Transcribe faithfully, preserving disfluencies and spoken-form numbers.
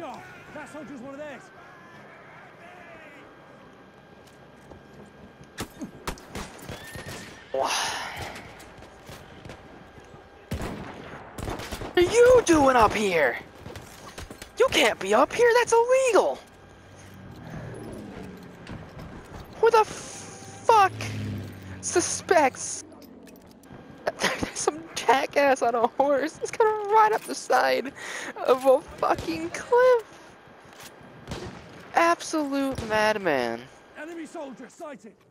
shot. That soldier's one of theirs. What are you doing up here? You can't be up here, that's illegal! Who the fuck suspects that there's some jackass on a horse that's gonna ride up the side of a fucking cliff? Absolute madman. Enemy soldier sighted.